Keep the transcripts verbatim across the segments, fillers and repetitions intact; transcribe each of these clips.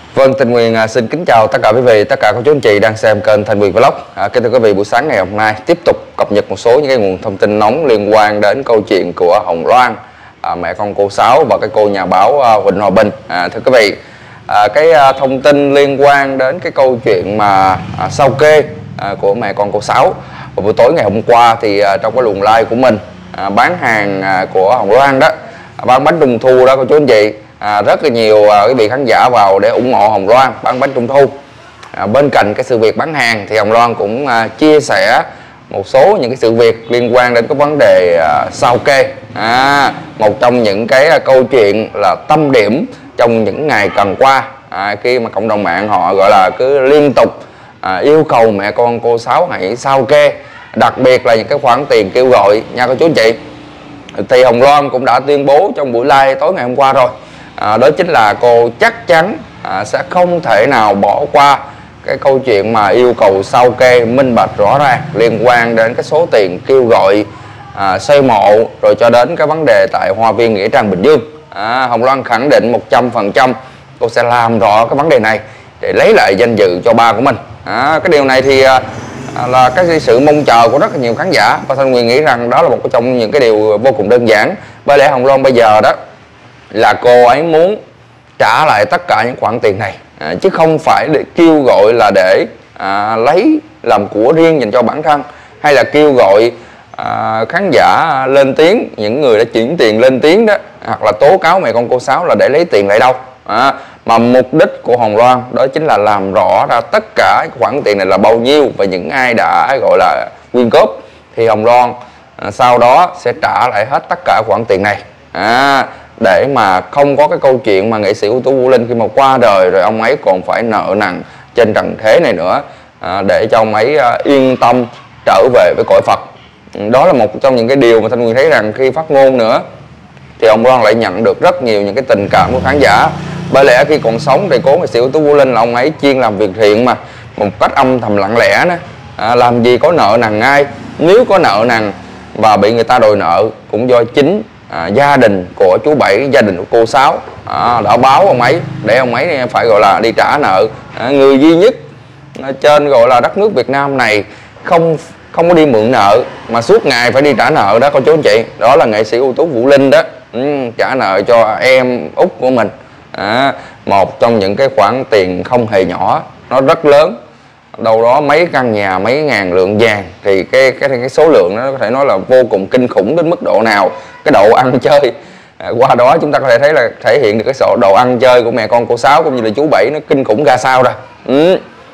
Vâng, Thanh Nguyên à, xin kính chào tất cả quý vị, tất cả các chú anh chị đang xem kênh Thanh Nguyên Vlog. À, kính thưa quý vị, buổi sáng ngày hôm nay tiếp tục cập nhật một số những cái nguồn thông tin nóng liên quan đến câu chuyện của Hồng Loan, à, mẹ con cô Sáu và cái cô nhà báo à, Huỳnh Hòa Bình. À, thưa quý vị, à, cái à, thông tin liên quan đến cái câu chuyện mà à, sao kê à, của mẹ con cô Sáu vào buổi tối ngày hôm qua thì à, trong cái luồng live của mình à, bán hàng à, của Hồng Loan đó, à, bán bánh trung thu đó cô chú anh chị. À, rất là nhiều à, quý vị khán giả vào để ủng hộ Hồng Loan bán bánh trung thu. À, bên cạnh cái sự việc bán hàng thì Hồng Loan cũng à, chia sẻ một số những cái sự việc liên quan đến cái vấn đề à, sao kê. À, một trong những cái à, câu chuyện là tâm điểm trong những ngày cần qua, à, khi mà cộng đồng mạng họ gọi là cứ liên tục à, yêu cầu mẹ con cô Sáu hãy sao kê, đặc biệt là những cái khoản tiền kêu gọi nha cô chú anh chị. Thì Hồng Loan cũng đã tuyên bố trong buổi live tối ngày hôm qua rồi. À, đó chính là cô chắc chắn à, sẽ không thể nào bỏ qua cái câu chuyện mà yêu cầu sao kê minh bạch rõ ràng liên quan đến cái số tiền kêu gọi à, xây mộ rồi cho đến cái vấn đề tại Hoa Viên Nghĩa Trang Bình Dương. à, Hồng Loan khẳng định một trăm phần trăm cô sẽ làm rõ cái vấn đề này để lấy lại danh dự cho ba của mình. à, Cái điều này thì à, là cái sự mong chờ của rất là nhiều khán giả, và Thanh Nguyên nghĩ rằng đó là một trong những cái điều vô cùng đơn giản. Bởi lẽ Hồng Loan bây giờ đó là cô ấy muốn trả lại tất cả những khoản tiền này, à, chứ không phải để kêu gọi là để à, lấy làm của riêng dành cho bản thân, hay là kêu gọi à, khán giả lên tiếng, những người đã chuyển tiền lên tiếng đó, hoặc là tố cáo mẹ con cô Sáu là để lấy tiền lại đâu. à, Mà mục đích của Hồng Loan đó chính là làm rõ ra tất cả khoản tiền này là bao nhiêu và những ai đã gọi là quyên góp, thì Hồng Loan à, sau đó sẽ trả lại hết tất cả khoản tiền này. à, Để mà không có cái câu chuyện mà nghệ sĩ ưu tú Vũ Linh khi mà qua đời rồi ông ấy còn phải nợ nần trên trần thế này nữa, à, để cho ông ấy à, yên tâm trở về với cõi Phật. Đó là một trong những cái điều mà Thanh Nguyên thấy rằng khi phát ngôn nữa thì Hồng Loan lại nhận được rất nhiều những cái tình cảm của khán giả. Bởi lẽ khi còn sống thì cố nghệ sĩ ưu tú Vũ Linh là ông ấy chuyên làm việc thiện mà một cách âm thầm lặng lẽ đó, à, làm gì có nợ nần ai. Nếu có nợ nần và bị người ta đòi nợ cũng do chính À, gia đình của chú Bảy, gia đình của cô Sáu à, đã báo ông ấy để ông ấy phải gọi là đi trả nợ. à, Người duy nhất trên gọi là đất nước Việt Nam này không không có đi mượn nợ mà suốt ngày phải đi trả nợ đó cô chú anh chị, đó là nghệ sĩ ưu tú Vũ Linh đó. ừ, Trả nợ cho em út của mình, à, một trong những cái khoản tiền không hề nhỏ, nó rất lớn, đâu đó mấy căn nhà, mấy ngàn lượng vàng, thì cái cái cái số lượng nó có thể nói là vô cùng kinh khủng đến mức độ nào. Cái độ ăn chơi à, qua đó chúng ta có thể thấy là thể hiện được cái số độ ăn chơi của mẹ con cô Sáu cũng như là chú Bảy nó kinh khủng ra sao rồi. ừ.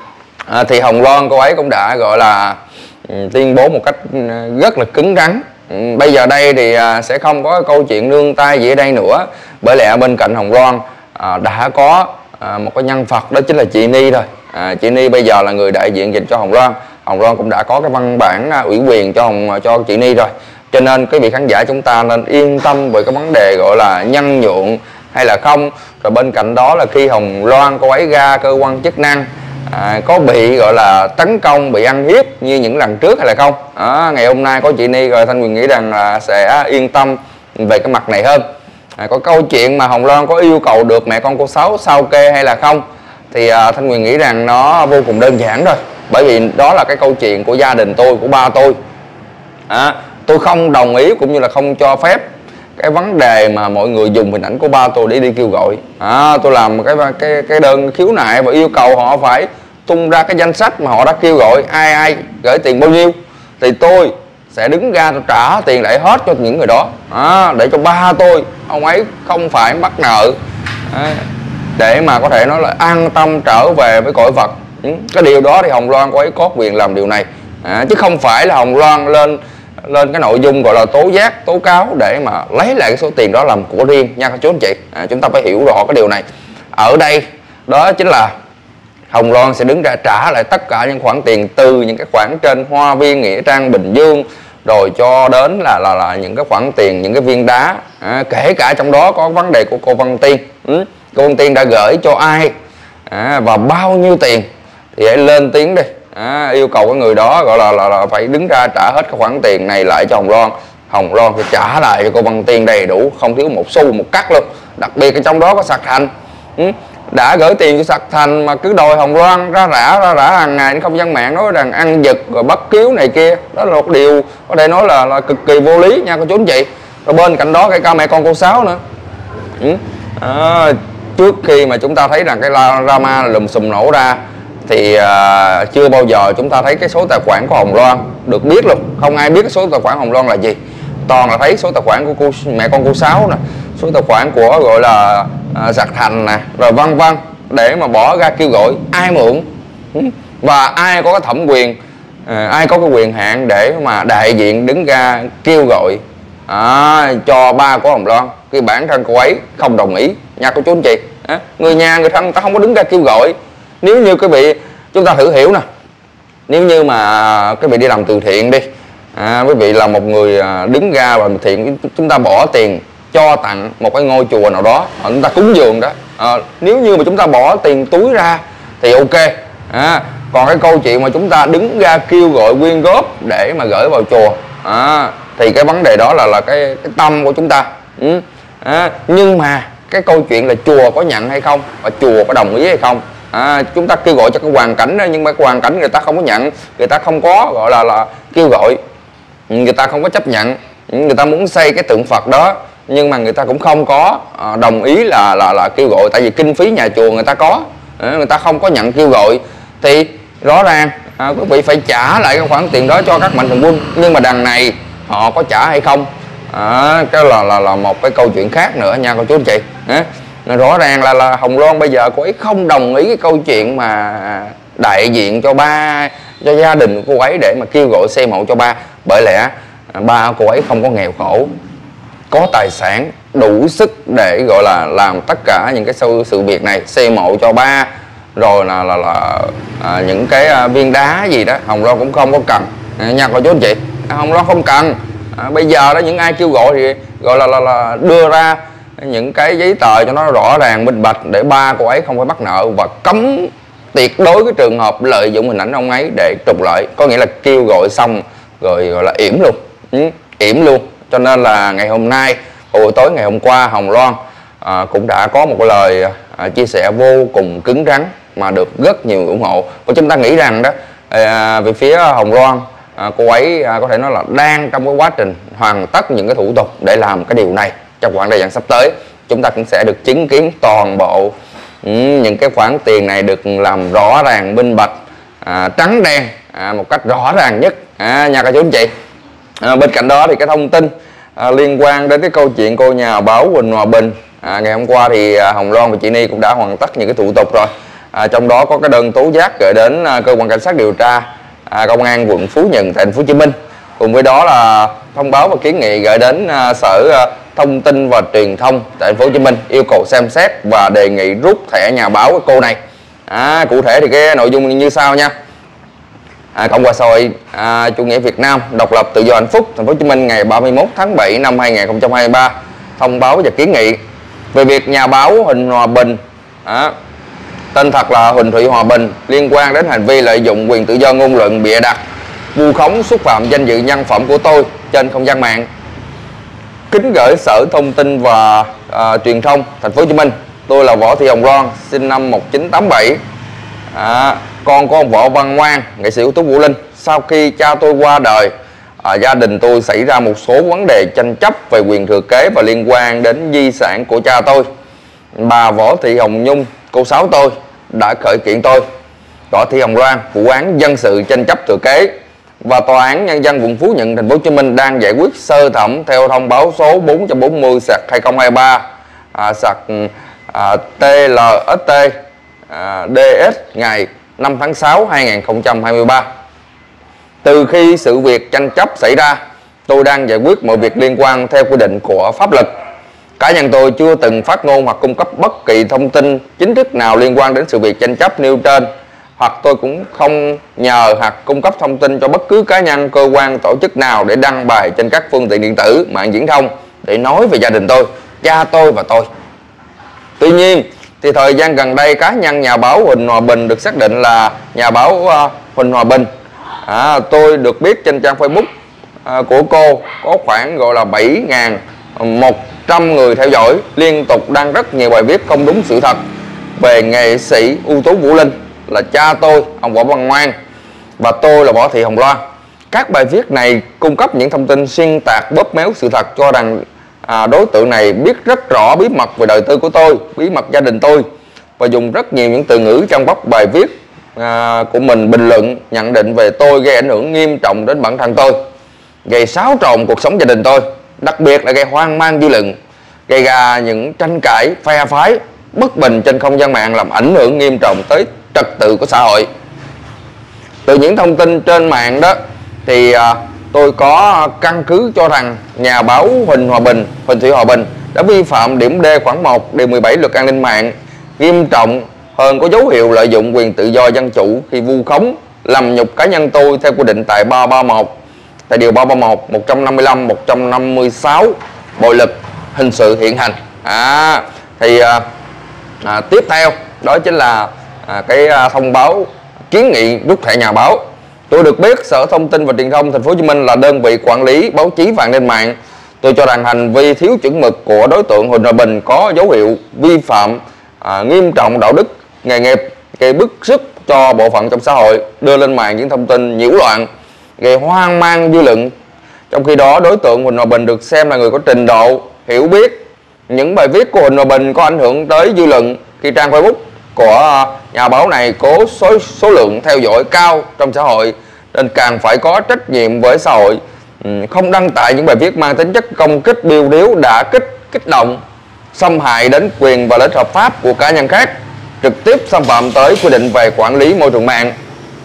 à, Thì Hồng Loan cô ấy cũng đã gọi là um, tuyên bố một cách rất là cứng rắn. um, Bây giờ đây thì à, sẽ không có câu chuyện nương tay gì ở đây nữa, bởi lẽ bên cạnh Hồng Loan à, đã có à, một cái nhân Phật, đó chính là chị Ni rồi. À, chị Ni bây giờ là người đại diện dành cho Hồng Loan. Hồng Loan cũng đã có cái văn bản à, ủy quyền cho Hồng cho chị Ni rồi. Cho nên quý vị khán giả chúng ta nên yên tâm về cái vấn đề gọi là nhân nhượng hay là không. Rồi bên cạnh đó là khi Hồng Loan cô ấy ra cơ quan chức năng à, có bị gọi là tấn công, bị ăn hiếp như những lần trước hay là không. à, Ngày hôm nay có chị Ni rồi, Thanh Nguyên nghĩ rằng là sẽ yên tâm về cái mặt này hơn. à, Có câu chuyện mà Hồng Loan có yêu cầu được mẹ con cô Sáu sao kê hay là không thì à, Thanh Nguyên nghĩ rằng nó vô cùng đơn giản thôi. Bởi vì đó là cái câu chuyện của gia đình tôi, của ba tôi. à, Tôi không đồng ý cũng như là không cho phép cái vấn đề mà mọi người dùng hình ảnh của ba tôi để đi kêu gọi. à, Tôi làm cái, cái cái đơn khiếu nại và yêu cầu họ phải tung ra cái danh sách mà họ đã kêu gọi, ai ai gửi tiền bao nhiêu, thì tôi sẽ đứng ra tôi trả tiền lại hết cho những người đó, à, để cho ba tôi, ông ấy không phải mắc nợ, à, để mà có thể nói là an tâm trở về với cõi Phật. ừ. Cái điều đó thì Hồng Loan có ấy có quyền làm điều này, à, chứ không phải là Hồng Loan lên lên cái nội dung gọi là tố giác, tố cáo để mà lấy lại cái số tiền đó làm của riêng nha các chú anh chị. à, Chúng ta phải hiểu rõ cái điều này. Ở đây đó chính là Hồng Loan sẽ đứng ra trả lại tất cả những khoản tiền từ những cái khoản trên Hoa Viên Nghĩa Trang Bình Dương, rồi cho đến là là, là những cái khoản tiền, những cái viên đá, à, kể cả trong đó có vấn đề của cô Văn Tiên. ừ. Cô Văn Tiên đã gửi cho ai à, và bao nhiêu tiền thì hãy lên tiếng đi. À, yêu cầu cái người đó gọi là, là là phải đứng ra trả hết cái khoản tiền này lại cho Hồng Loan. Hồng Loan phải trả lại cho cô Văn Tiên đầy đủ, không thiếu một xu một cắt luôn. Đặc biệt ở trong đó có sạc thành. ừ. đã gửi tiền cho Sạc Thành mà cứ đòi Hồng Loan ra rã ra rã hàng ngày trên không gian mạng, nói rằng ăn giật rồi bắt kiếu này kia. Đó là một điều có thể nói là, là cực kỳ vô lý nha cô chú anh chị. Rồi bên cạnh đó cái ca mẹ con cô Sáu nữa. Ừ. À, trước khi mà chúng ta thấy rằng cái drama lùm xùm nổ ra thì à, chưa bao giờ chúng ta thấy cái số tài khoản của Hồng Loan được biết luôn. Không ai biết cái số tài khoản Hồng Loan là gì. Toàn là thấy số tài khoản của cô mẹ con cô Sáu nè, số tài khoản của gọi là à, Sạc Thành nè, rồi vân vân, để mà bỏ ra kêu gọi ai mượn và ai có cái thẩm quyền, à, ai có cái quyền hạn để mà đại diện đứng ra kêu gọi à, cho ba của Hồng Loan khi bản thân cô ấy không đồng ý nha cô chú anh chị. À, người nhà người thân ta không có đứng ra kêu gọi. Nếu như quý vị chúng ta thử hiểu nè, nếu như mà quý vị đi làm từ thiện đi, à, quý vị là một người đứng ra làm từ thiện, chúng ta bỏ tiền cho tặng một cái ngôi chùa nào đó, chúng ta cúng dường đó, à, nếu như mà chúng ta bỏ tiền túi ra thì ok. À, còn cái câu chuyện mà chúng ta đứng ra kêu gọi quyên góp để mà gửi vào chùa, à, thì cái vấn đề đó là là cái, cái tâm của chúng ta. Ừ. À, nhưng mà cái câu chuyện là chùa có nhận hay không và chùa có đồng ý hay không. À, chúng ta kêu gọi cho cái hoàn cảnh đó, nhưng mà cái hoàn cảnh người ta không có nhận, người ta không có gọi là là kêu gọi, người ta không có chấp nhận, người ta muốn xây cái tượng Phật đó nhưng mà người ta cũng không có à, đồng ý là là là kêu gọi, tại vì kinh phí nhà chùa người ta có, à, người ta không có nhận kêu gọi thì rõ ràng à, quý vị phải trả lại cái khoản tiền đó cho các mạnh thường quân. Nhưng mà đằng này họ có trả hay không, à, cái là là là một cái câu chuyện khác nữa nha cô chú anh chị. À, rõ ràng là là Hồng Loan bây giờ cô ấy không đồng ý cái câu chuyện mà đại diện cho ba, cho gia đình của cô ấy để mà kêu gọi xây mộ cho ba, bởi lẽ ba cô ấy không có nghèo khổ, có tài sản đủ sức để gọi là làm tất cả những cái sự, sự việc này, xây mộ cho ba, rồi là là, là à, những cái à, viên đá gì đó Hồng Loan cũng không có cần à, nha cô chú anh chị. À, Hồng Loan không cần. À, bây giờ đó những ai kêu gọi thì gọi là, là, là đưa ra những cái giấy tờ cho nó rõ ràng minh bạch để ba cô ấy không phải bắt nợ, và cấm tuyệt đối cái trường hợp lợi dụng hình ảnh ông ấy để trục lợi, có nghĩa là kêu gọi xong rồi gọi là yểm luôn, ừ, yểm luôn. Cho nên là ngày hôm nay, buổi tối ngày hôm qua, Hồng Loan à, cũng đã có một cái lời à, chia sẻ vô cùng cứng rắn mà được rất nhiều ủng hộ. Và chúng ta nghĩ rằng đó à, về phía Hồng Loan, à, cô ấy à, có thể nói là đang trong cái quá trình hoàn tất những cái thủ tục để làm cái điều này. Trong khoảng thời gian sắp tới, chúng ta cũng sẽ được chứng kiến toàn bộ ừ, những cái khoản tiền này được làm rõ ràng, minh bạch, à, trắng đen, à, một cách rõ ràng nhất à, nha các chú anh chị. À, bên cạnh đó thì cái thông tin à, liên quan đến cái câu chuyện cô nhà báo Huỳnh Hòa Bình, à, ngày hôm qua thì à, Hồng Loan và chị Ni cũng đã hoàn tất những cái thủ tục rồi. À, trong đó có cái đơn tố giác gửi đến à, cơ quan cảnh sát điều tra à, công an quận Phú Nhuận, thành phố Hồ Chí Minh. Cùng với đó là thông báo và kiến nghị gửi đến à, sở à, Thông tin và Truyền thông tại thành phố Hồ Chí Minh, yêu cầu xem xét và đề nghị rút thẻ nhà báo của cô này. À, cụ thể thì cái nội dung như sau nha. À, Cộng hòa xã hội à, chủ nghĩa Việt Nam độc lập tự do hạnh phúc thành phố Hồ Chí Minh ngày ba mươi mốt tháng bảy năm hai nghìn không trăm hai mươi ba thông báo và kiến nghị về việc nhà báo Huỳnh Hòa Bình, à, tên thật là Huỳnh Thị Hòa Bình, liên quan đến hành vi lợi dụng quyền tự do ngôn luận bịa đặt, vu khống, xúc phạm danh dự nhân phẩm của tôi trên không gian mạng. Kính gửi Sở Thông tin và à, Truyền thông thành phố Hồ Chí Minh. Tôi là Võ Thị Hồng Loan, sinh năm một nghìn chín trăm tám mươi bảy, à, con của ông Võ Văn Ngoan, nghệ sĩ ưu tú Vũ Linh. Sau khi cha tôi qua đời, à, gia đình tôi xảy ra một số vấn đề tranh chấp về quyền thừa kế và liên quan đến di sản của cha tôi. Bà Võ Thị Hồng Nhung, cô Sáu tôi, đã khởi kiện tôi, Võ Thị Hồng Loan, vụ án dân sự tranh chấp thừa kế, và Tòa án Nhân dân quận Phú Nhuận, thành phố Hồ Chí Minh đang giải quyết sơ thẩm theo thông báo số bốn trăm bốn mươi sạc hai không hai ba à, sạc à, tê lờ ét tê à, đê ét ngày năm tháng sáu năm hai nghìn không trăm hai mươi ba. Từ khi sự việc tranh chấp xảy ra, tôi đang giải quyết mọi việc liên quan theo quy định của pháp luật. Cá nhân tôi chưa từng phát ngôn hoặc cung cấp bất kỳ thông tin chính thức nào liên quan đến sự việc tranh chấp nêu trên, hoặc tôi cũng không nhờ hoặc cung cấp thông tin cho bất cứ cá nhân, cơ quan, tổ chức nào để đăng bài trên các phương tiện điện tử, mạng viễn thông để nói về gia đình tôi, cha tôi và tôi. Tuy nhiên, thì thời gian gần đây, cá nhân nhà báo Huỳnh Hòa Bình được xác định là nhà báo uh, Huỳnh Hòa Bình. À, tôi được biết trên trang Facebook uh, của cô có khoảng gọi là bảy nghìn một trăm người theo dõi, liên tục đăng rất nhiều bài viết không đúng sự thật. về nghệ sĩ ưu tú Vũ Linh là cha tôi, ông Võ Văn Ngoan, và tôi là Võ Thị Hồng Loan. Các bài viết này cung cấp những thông tin xuyên tạc, bóp méo sự thật, cho rằng à, đối tượng này biết rất rõ bí mật về đời tư của tôi, bí mật gia đình tôi, và dùng rất nhiều những từ ngữ trong bóc bài viết à, của mình bình luận, nhận định về tôi, gây ảnh hưởng nghiêm trọng đến bản thân tôi, gây xáo trộn cuộc sống gia đình tôi, đặc biệt là gây hoang mang dư luận, gây ra những tranh cãi, phe phái, bất bình trên không gian mạng, làm ảnh hưởng nghiêm trọng tới trật tự của xã hội. Từ những thông tin trên mạng đó thì à, tôi có căn cứ cho rằng nhà báo Huỳnh Hòa Bình, Huỳnh Thị Hòa Bình đã vi phạm điểm D khoản một điều mười bảy Luật An ninh mạng, nghiêm trọng hơn có dấu hiệu lợi dụng quyền tự do dân chủ khi vu khống, làm nhục cá nhân tôi theo quy định tại ba ba mốt, tại điều ba ba mốt, một trăm năm mươi lăm, một trăm năm mươi sáu Bộ luật hình sự hiện hành. À, thì à, à, tiếp theo đó chính là à, cái à, thông báo kiến nghị rút thẻ nhà báo. Tôi được biết Sở Thông tin và Truyền thông Thành phố Hồ Chí Minh là đơn vị quản lý báo chí và an ninh mạng. Tôi cho rằng hành vi thiếu chuẩn mực của đối tượng Huỳnh Hòa Bình có dấu hiệu vi phạm à, nghiêm trọng đạo đức nghề nghiệp, gây bức xúc cho bộ phận trong xã hội, đưa lên mạng những thông tin nhiễu loạn, gây hoang mang dư luận. Trong khi đó, đối tượng Huỳnh Hòa Bình được xem là người có trình độ, hiểu biết. Những bài viết của Huỳnh Hòa Bình có ảnh hưởng tới dư luận khi trang Facebook của nhà báo này có số, số lượng theo dõi cao trong xã hội, nên càng phải có trách nhiệm với xã hội, không đăng tải những bài viết mang tính chất công kích, biêu điếu, đả kích, kích động, xâm hại đến quyền và lợi ích hợp pháp của cá nhân khác, trực tiếp xâm phạm tới quy định về quản lý môi trường mạng.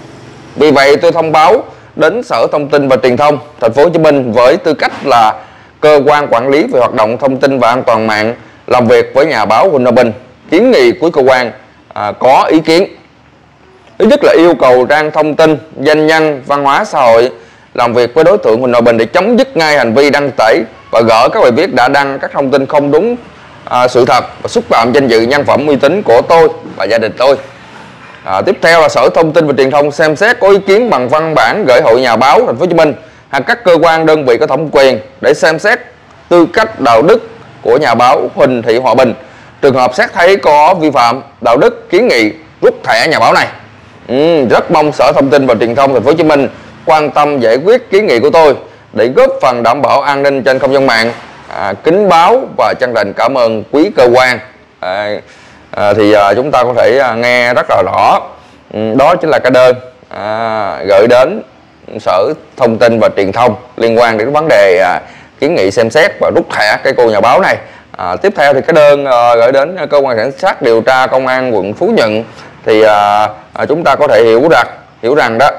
Vì vậy, tôi thông báo đến Sở Thông tin và Truyền thông Thành phố Hồ Chí Minh với tư cách là cơ quan quản lý về hoạt động thông tin và an toàn mạng, làm việc với nhà báo Huỳnh Hòa Bình, kiến nghị cuối cơ quan à, có ý kiến. Thứ nhất là yêu cầu trang thông tin, danh nhân, văn hóa xã hội làm việc với đối tượng Huỳnh Hòa Bình để chấm dứt ngay hành vi đăng tải và gỡ các bài viết đã đăng các thông tin không đúng à, sự thật và xúc phạm danh dự, nhân phẩm, uy tín của tôi và gia đình tôi. À, tiếp theo là Sở Thông tin và Truyền thông xem xét có ý kiến bằng văn bản gửi Hội Nhà báo Thành phố Hồ Chí Minh hoặc các cơ quan đơn vị có thẩm quyền để xem xét tư cách đạo đức của nhà báo Huỳnh Thị Hòa Bình. Trường hợp xét thấy có vi phạm đạo đức, kiến nghị rút thẻ nhà báo này. Ừ, rất mong Sở Thông tin và Truyền thông Thành phố Hồ Chí Minh quan tâm giải quyết kiến nghị của tôi để góp phần đảm bảo an ninh trên không gian mạng. À, kính báo và chân thành cảm ơn quý cơ quan. À, à, thì à, chúng ta có thể à, nghe rất là rõ. Ừ, đó chính là cái đơn à, gửi đến Sở Thông tin và Truyền thông liên quan đến vấn đề à, kiến nghị xem xét và rút thẻ cái cô nhà báo này. À, tiếp theo thì cái đơn à, gửi đến cơ quan cảnh sát điều tra công an quận Phú Nhuận thì à, à, chúng ta có thể hiểu rằng hiểu rằng đó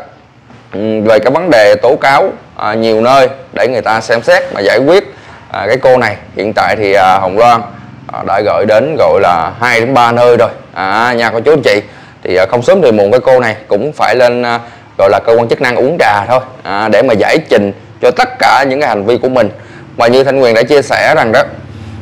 về cái vấn đề tố cáo à, nhiều nơi để người ta xem xét mà giải quyết. À, cái cô này hiện tại thì à, Hồng Loan à, đã gửi đến gọi là hai đến ba nơi rồi à, nha cô chú anh chị. Thì à, không sớm thì muộn cái cô này cũng phải lên à, gọi là cơ quan chức năng uống trà thôi à, để mà giải trình cho tất cả những cái hành vi của mình. Và như Thanh Quyền đã chia sẻ rằng đó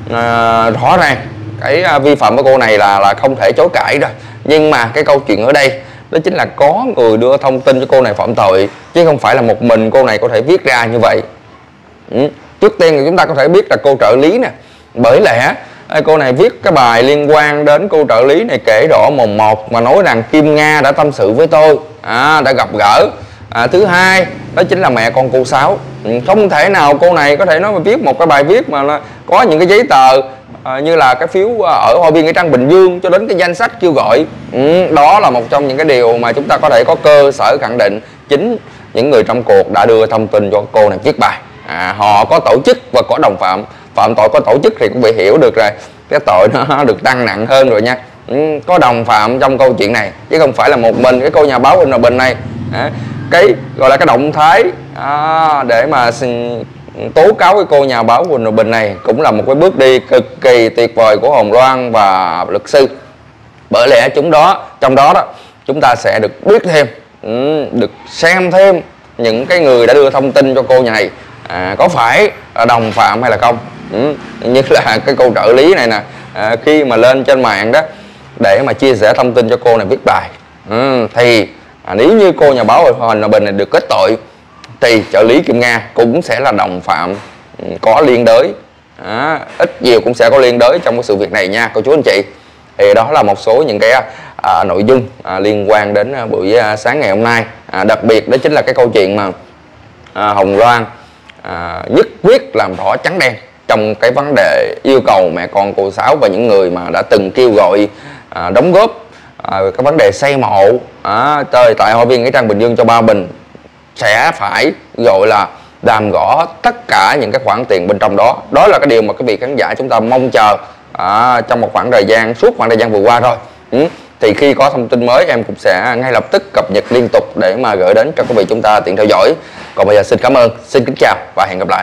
à, rõ ràng cái à, vi phạm của cô này là là không thể chối cãi rồi. Nhưng mà cái câu chuyện ở đây đó chính là có người đưa thông tin cho cô này phạm tội, chứ không phải là một mình cô này có thể viết ra như vậy. Ừ. Trước tiên thì chúng ta có thể biết là cô trợ lý nè, bởi lẽ cô này viết cái bài liên quan đến cô trợ lý này kể rõ mồm một mà nói rằng Kim Nga đã tâm sự với tôi, à, đã gặp gỡ. À, thứ hai đó chính là mẹ con cô Sáu. Ừ, không thể nào cô này có thể nói mà viết một cái bài viết mà nó có những cái giấy tờ à, như là cái phiếu ở Hoa Viên Nghĩa Trang Bình Dương cho đến cái danh sách kêu gọi. Ừ, đó là một trong những cái điều mà chúng ta có thể có cơ sở khẳng định chính những người trong cuộc đã đưa thông tin cho cô này viết bài. À, họ có tổ chức và có đồng phạm. Phạm tội có tổ chức thì cũng bị hiểu được rồi, cái tội nó được tăng nặng hơn rồi nha. Ừ, có đồng phạm trong câu chuyện này chứ không phải là một mình cái cô nhà báo Huỳnh Hòa Bình này. À, cái gọi là cái động thái à, để mà tố cáo cái cô nhà báo Huỳnh Hòa Bình này cũng là một cái bước đi cực kỳ tuyệt vời của Hồng Loan và luật sư. Bởi lẽ chúng đó trong đó đó chúng ta sẽ được biết thêm, ừ, được xem thêm những cái người đã đưa thông tin cho cô nhà này à, có phải là đồng phạm hay là không. Ừ, như là cái cô trợ lý này nè, à, khi mà lên trên mạng đó để mà chia sẻ thông tin cho cô này viết bài, ừ, thì à, nếu như cô nhà báo Huỳnh Hòa Bình này được kết tội thì trợ lý Kim Nga cũng sẽ là đồng phạm, có liên đới, à, ít nhiều cũng sẽ có liên đới trong cái sự việc này nha cô chú anh chị. Thì đó là một số những cái à, nội dung à, liên quan đến à, buổi à, sáng ngày hôm nay. À, đặc biệt đó chính là cái câu chuyện mà à, Hồng Loan à, nhất quyết làm rõ trắng đen trong cái vấn đề yêu cầu mẹ con cô Sáu và những người mà đã từng kêu gọi à, đóng góp à, cái vấn đề xây mộ à, tại hội viên Nghĩa Trang Bình Dương cho Ba Bình sẽ phải gọi là làm rõ tất cả những cái khoản tiền bên trong đó. Đó là cái điều mà các vị khán giả chúng ta mong chờ à, trong một khoảng thời gian suốt khoảng thời gian vừa qua rồi. Ừ. Thì khi có thông tin mới em cũng sẽ ngay lập tức cập nhật liên tục để mà gửi đến cho quý vị chúng ta tiện theo dõi. Còn bây giờ xin cảm ơn, xin kính chào và hẹn gặp lại.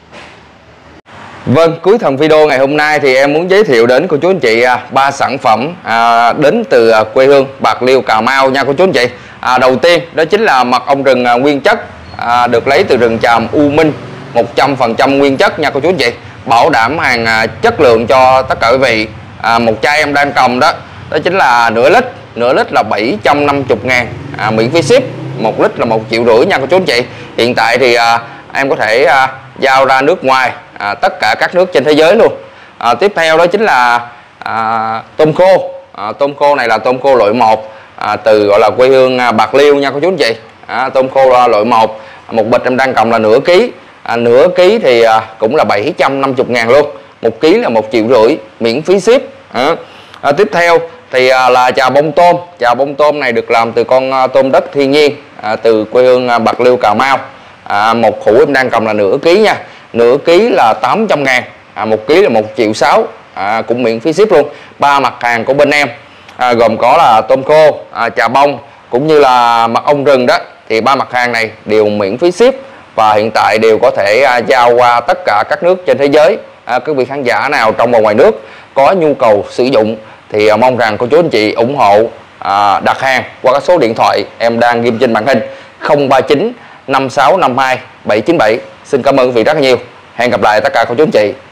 Vâng, cuối phần video ngày hôm nay thì em muốn giới thiệu đến cô chú anh chị ba sản phẩm à, đến từ quê hương Bạc Liêu, Cà Mau nha cô chú anh chị. À, đầu tiên đó chính là mật ong rừng à, nguyên chất à, được lấy từ rừng tràm U Minh, một trăm phần trăm nguyên chất nha cô chú anh chị, bảo đảm hàng à, chất lượng cho tất cả quý vị. À, một chai em đang cầm đó đó chính là nửa lít, nửa lít là bảy trăm năm mươi ngàn, à, miễn phí ship. Một lít là một triệu rưỡi nha cô chú anh chị. Hiện tại thì à, em có thể à, giao ra nước ngoài, à, tất cả các nước trên thế giới luôn. À, tiếp theo đó chính là à, tôm khô. À, tôm khô này là tôm khô loại một à, từ gọi là quê hương à, Bạc Liêu nha cô chú anh chị. À, tôm khô loại một, một bịch em đang cầm là nửa ký, à, nửa ký thì à, cũng là bảy trăm năm mươi ngàn luôn, một ký là một triệu rưỡi, miễn phí ship. À, à, tiếp theo thì à, là chà bông tôm. Chà bông tôm này được làm từ con à, tôm đất thiên nhiên à, từ quê hương à, Bạc Liêu, Cà Mau. À, một hũ em đang cầm là nửa ký nha, nửa ký là tám trăm ngàn, à, một ký là một triệu sáu, à, cũng miễn phí ship luôn. Ba mặt hàng của bên em à, gồm có là tôm khô, à, chà bông cũng như là mật ong rừng đó, thì ba mặt hàng này đều miễn phí ship và hiện tại đều có thể à, giao qua tất cả các nước trên thế giới. À, quý vị khán giả nào trong và ngoài nước có nhu cầu sử dụng thì à, mong rằng cô chú anh chị ủng hộ à, đặt hàng qua các số điện thoại em đang ghim trên màn hình không ba chín năm sáu năm hai bảy chín bảy. Xin cảm ơn quý vị rất nhiều. Hẹn gặp lại tất cả cô chú anh chị.